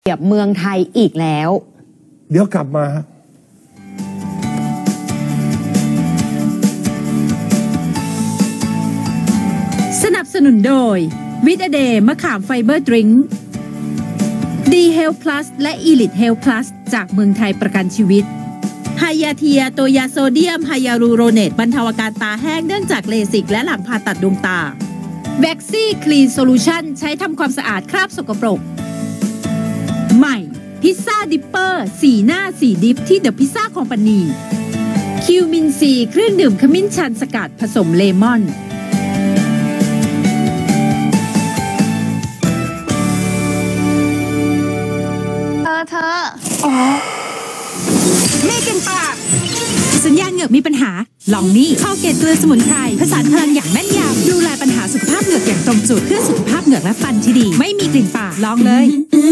กับเมืองไทยอีกแล้วเดี๋ยวกลับมาสนับสนุนโดยวิตาเดย์มะขามไฟเบอร์ดริงก์ดีเฮลพลัสและอีลิทเฮลพลัสจากเมืองไทยประกันชีวิตไฮยาเทียโตยาโซเดียมไฮยาลูโรเนตบรรเทาอาการตาแห้งเนื่องจากเลสิกและหลังผ่าตัดดวงตาแว็กซี่คลีนโซลูชั่นใช้ทำความสะอาดคราบสกปรกใหม่พิซซ่าดิปเปอร์4 หน้า 4 ดิปที่เดอะพิซซ่าคอมพานีคิวมินซีเครื่องดื่มขมิ้นชันสกัดผสมเลมอนเธอไม่กินปากสัญญาณเหงือกมีปัญหาลองนี่ข้าวเกตเกลือสมุนไพรผสานพลังอย่างแม่นยำดูแลปัญหาสุขภาพเหงือกอย่างตรงจุดเพื่อสุขภาพเหงือกและฟันที่ดีไม่มีกลิ่นปากลองเลย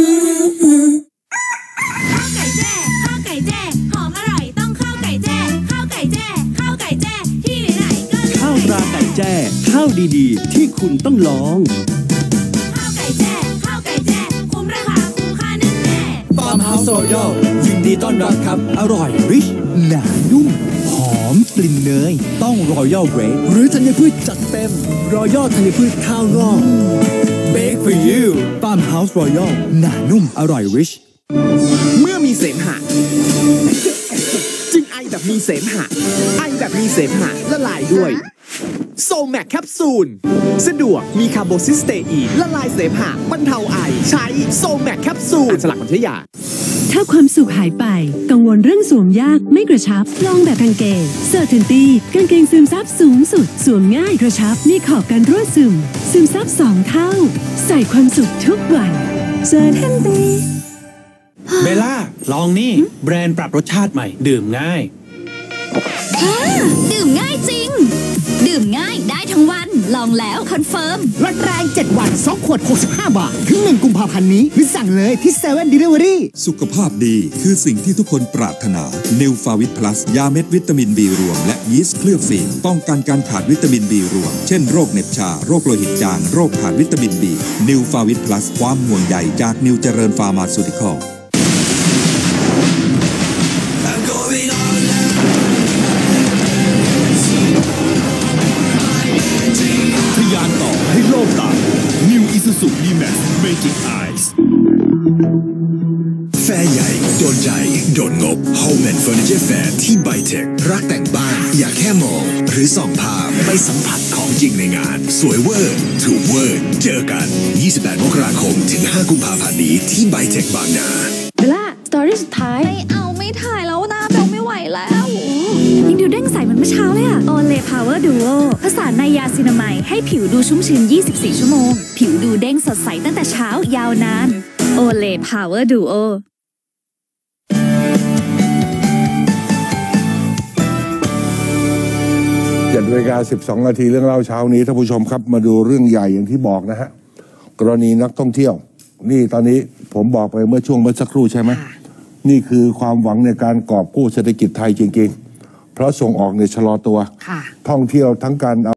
ข้าวไก่แจ้ข้าวไก่แจ้หอมอร่อยต้องข้าวไก่แจ้ข้าวไก่แจ้ข้าวไก่แจ้ที่ไหนก็ข้าวตราไก่แจ้ข้าวดีๆที่คุณต้องลองข้าวไก่แจ้ข้าวไก่แจ้คุ้มราคาคุ้มค่าแน่ฟาร์มเฮาส์รอยัลยินดีต้อนรับครับอร่อยริชหนานุ่มหอมกลิ่นเนยต้องรอยัลเบรกหรือธัญพืชจัดเต็มรอยัลธัญพืชข้าวงอกเบรก for you ฟาร์มเฮาส์รอยัลหนานุ่มอร่อยริชเมื่อมีเสมหะจึงไอแบบมีเสมหะไอแบบมีเสมหะละลายด้วยโซแมคแคปซูลสะดวกมีคาร์โบซิสเตอีนละลายเสมหะบรรเทาไอใช้โซแมคแคปซูลฉลากมันใช้ยาถ้าความสุขหายไปกังวลเรื่องสวมยากไม่กระชับลองแบบกางเกงเซอร์เทนตี้กางเกงซึมซับสูงสุดสวมง่ายกระชับมีขอบกันรั่วซึมซับ2 เท่าใส่ความสุขทุกวันเซอร์เทนตี้เบลล่าลองนี่แบรนด์ปรับรสชาติใหม่ดื่มง่ายดื่มง่ายจริงดื่มง่ายได้ทั้งวันลองแล้วคอนเฟิร์มลดแรง7 วัน2 ขวด65 บาทถึง1 กุมภาพันธ์นี้หรือสั่งเลยที่7 Delivery สุขภาพดีคือสิ่งที่ทุกคนปรารถนา New Favit Plus ยาเม็ดวิตามิน B รวมและยีสต์เคลือบฟิล์มป้องกันการขาดวิตามิน B รวมเช่นโรคเหน็บชาโรคโลหิตจางโรคขาดวิตามิน B New Favit Plus ความห่วงใยจากนิวเจริญฟาร์มาซูติคอลทะยานต่อให้โลกตา New Isuzu D-Max Magic Eyes แฟร์ใหญ่โดนใจโดนงบ Home and Furniture Fair ที่ไบเทครักแต่งบ้านอย่าแค่มองหรือส่องภาพไปสัมผัสของจริงในงานสวยเวอร์ถูกเวอร์เจอกัน28 มกราคมถึง5 กุมภาพันธ์นี้ที่ไบเทคบางนาเบลล่าสตอรี่สุดท้ายไม่ถ่ายแล้วนะเบลไม่ไหวแล้วยังดูเด้งใสเหมือนเมื่อเช้าเลยอะโอเลพาวเวอร์ดูโอผสานไนยาซินาไมด์ให้ผิวดูชุ่มชื้น24 ชั่วโมงผิวดูเด้งสดใสตั้งแต่เช้ายาวนานโอเลพาวเวอร์ดูโอ 7:12 นาทีเรื่องเล่าเช้านี้ท่านผู้ชมครับมาดูเรื่องใหญ่อย่างที่บอกนะฮะกรณีนักท่องเที่ยวนี่ตอนนี้ผมบอกไปเมื่อสักครู่ใช่ไหมนี่คือความหวังในการกอบกู้เศรษฐกิจไทยจริงๆเพราะส่งออกในชะลอตัวท่องเที่ยวทั้งการ